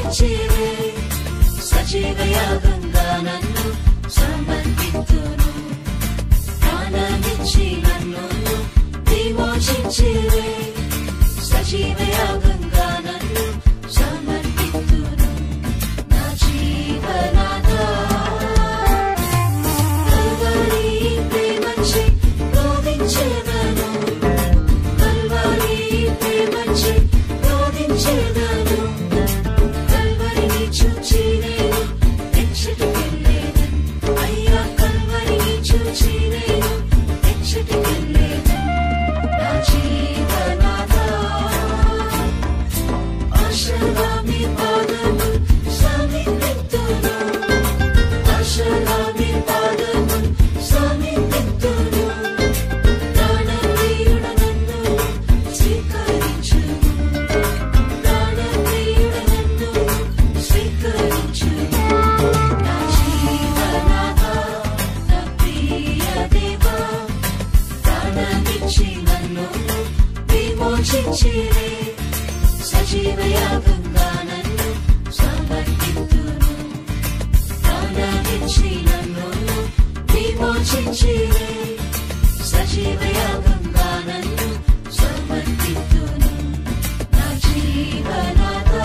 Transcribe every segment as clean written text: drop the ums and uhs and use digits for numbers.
విమోచించిరే సజీవ యాగంగా నన్ను సమర్పితును ప్రాణమిచ్చి నన్ను విమోచించిరే సజీవ యాగంగా నన్ను సమర్పితును నా జీవనాథా కల్వరి ప్రేమచి రోధించెదను కల్వరి ప్రేమచి రోధించెదను కల్వరిని చూచి నేను ఎచ్చటికెళ్ళేదను అయ్యా కల్వరిని చూచి నేను ఎచ్చటికెళ్ళేదను నా జీవనాథా ఆశగా మీ పాదము సమీపెత్తును ఆశగా మీ పాదము సమీపెత్తును ప్రాణప్రియుడ నన్ను స్వీకరించుము ప్రాణప్రియుడ నన్ను స్వీకరించుము నా జీవనాథా నా ప్రియ దేవా ప్రాణమిచ్చి నన్ను విమోచించిరే సజీవ యాగంగా నన్ను సమర్పితును ప్రాణమిచ్చి నన్ను విమోచించిరే సజీవ యాగంగా నన్ను సమర్పితును నా జీవనాథా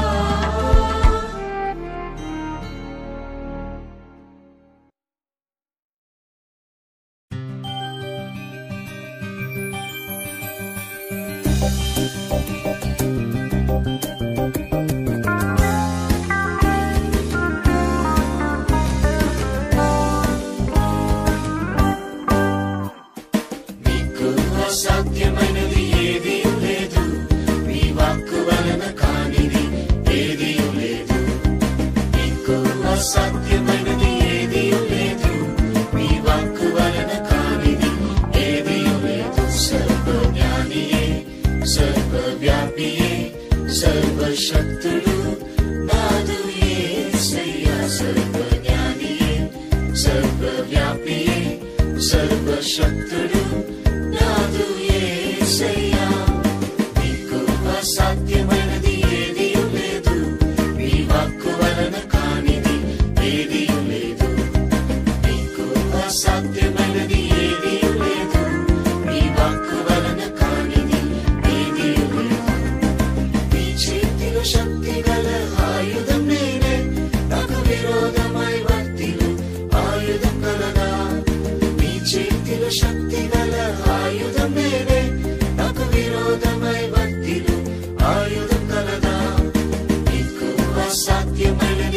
నీకు అసాధ్యమైనది ఏదీ లేదు నీ వాక్కు వలన కానిది ఏదీ లేదు నీకు అసాధ్యమైనది ఏదీ లేదు నీ వాక్కు వలన కానిది ఏదీ లేదు సర్వజ్ఞానియే సర్వవ్యాపియే సర్వశక్తుడు నాదు యేసయ్యా సర్వజ్ఞానియే సర్వవ్యాపియే సర్వశక్తుడు నాదు యేసయ్యా నీకు అసాధ్యమైనది ఏదీ లేదు నీ వాక్కు వలన కానిది ఏదీ లేదు నీకు అసాధ్యమైనది ఏదీ లేదు నీ వాక్కు వలన కానిది ఏదీ లేదు నీ చేతిలో శక్తి గల ఆయుధం నేనే నాకు విరోధమై వర్తిలు ఆయుధం కలదా నీ చేతిలో శక్తి గల ఆయుధం నేనే నాకు విరోధమై వర్తిలు ఆయుధం కలదా నీకు అసాధ్యమైనది